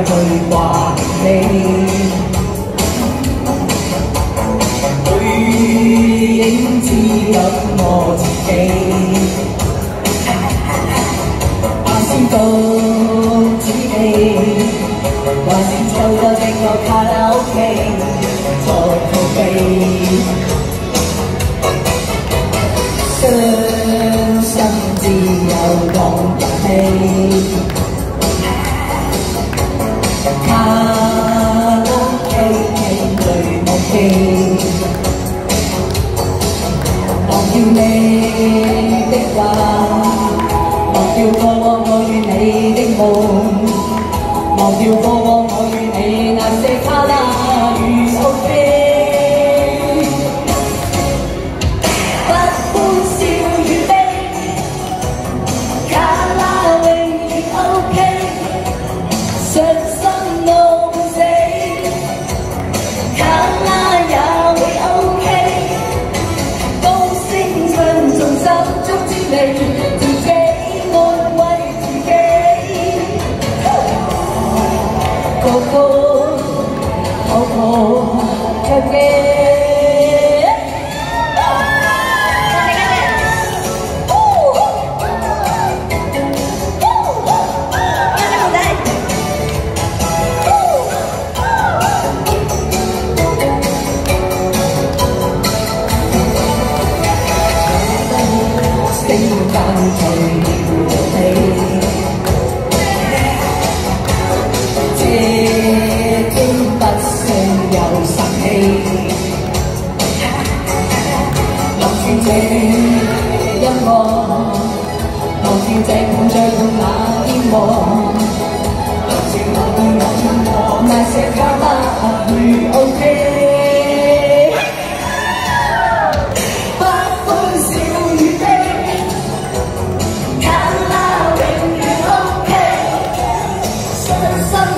去掛你。背影只有我自己，還是獨自己，還是湊夠整個卡拉 OK 作逃避。傷心只有講遊戲，卡拉 OK 最無機。忘掉你的話，忘掉過往我與你的夢，忘掉過往我與你那些卡拉與 OK。自己安慰自己，個個好好卻記。聖誕最要你，這天不需有神氣，留住這音樂，留住這伴最痛那煙霧，留住那些卡拉與 OK。Some